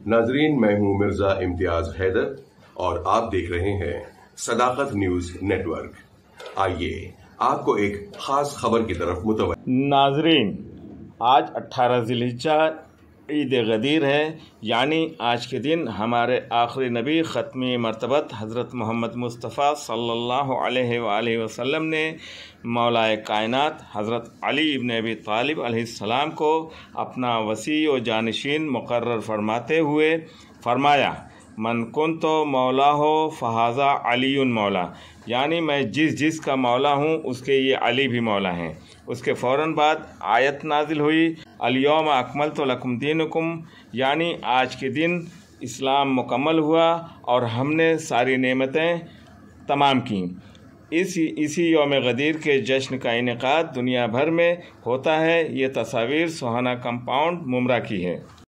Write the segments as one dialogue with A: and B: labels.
A: नाजरीन, मैं हूं मिर्जा इम्तियाज हैदर और आप देख रहे हैं सदाकत न्यूज नेटवर्क। आइए आपको एक खास खबर की तरफ मुतवज्जो।
B: नाजरीन, आज 18 ज़िलहिज्जा ईद गदीर है, यानी आज के दिन हमारे आखिरी नबी ख़त्मी मरतबत हज़रत मोहम्मद मुस्तफ़ा सल्लल्लाहु अलैहि वसल्लम ने मौलाए कायनात हज़रत अली इब्न अबी तालिब अलैहिस्सलाम को अपना वसी व जानशीन मुकर्रर फरमाते हुए फरमाया, मन कुन्तो मौला हो फ़हाज़ा अलीयुन मौला, यानी मैं जिस का मौला हूँ उसके ये अली भी मौला हैं। उसके फ़ौरन बाद आयत नाजिल हुई, अल-यौम अकमलतु लकुम दीनुकुम, यानी आज के दिन इस्लाम मुकम्मल हुआ और हमने सारी नेमतें तमाम की। इसी यौम गदीर के जश्न का इनेकाद दुनिया भर में होता है। ये तस्वीर सुहाना कंपाउंड मुमरा की है।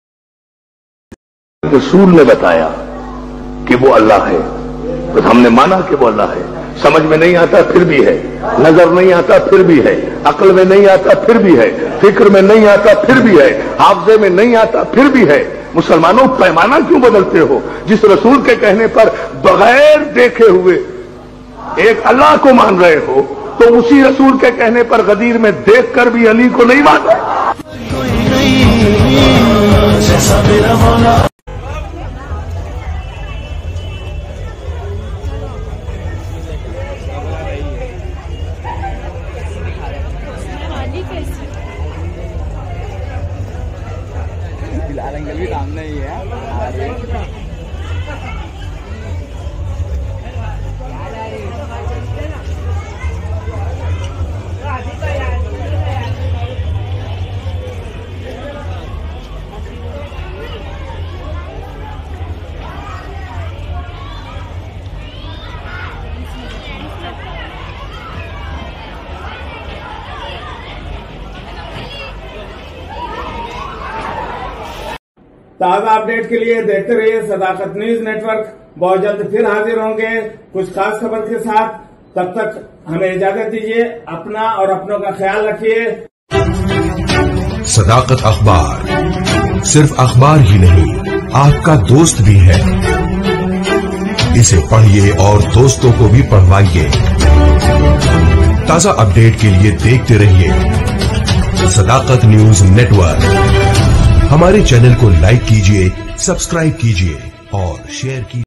C: रसूल ने बताया कि वो अल्लाह है, तो हमने माना कि वो अल्लाह है। समझ में नहीं आता फिर भी है, नजर नहीं आता फिर भी है, अक्ल में नहीं आता फिर भी है, फिक्र में नहीं आता फिर भी है, हाफजे में नहीं आता फिर भी है। मुसलमानों, पैमाना क्यों बदलते हो? जिस रसूल के कहने पर बगैर देखे हुए एक अल्लाह को मान रहे हो, तो उसी रसूल के कहने पर गदीर में देखकर भी अली को नहीं माना।
D: बिलाल अंकल भी सामने ही है।
B: ताज़ा अपडेट के लिए देखते रहिए सदाकत न्यूज नेटवर्क। बहुत जल्द फिर हाजिर होंगे कुछ खास खबर के साथ। तब तक हमें इजाजत दीजिए। अपना और अपनों का ख्याल रखिए।
E: सदाकत अखबार सिर्फ अखबार ही नहीं, आपका दोस्त भी है। इसे पढ़िए और दोस्तों को भी पढ़वाइए। ताजा अपडेट के लिए देखते रहिए सदाकत न्यूज नेटवर्क। हमारे चैनल को लाइक कीजिए, सब्सक्राइब कीजिए और शेयर कीजिए।